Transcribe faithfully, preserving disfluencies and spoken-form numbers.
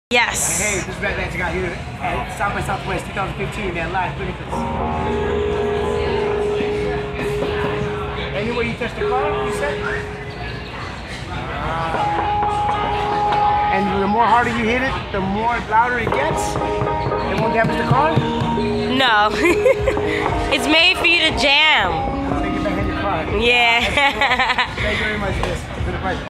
Yes. Hey, this is RapMagic out here at South by Southwest twenty fifteen, man, live benefits. Anywhere you touch the car, you said? Uh, and the more harder you hit it, the more louder it gets. It won't damage the car? No. It's made for you to jam. Take it back in your car. Yeah. Thank you very much, miss.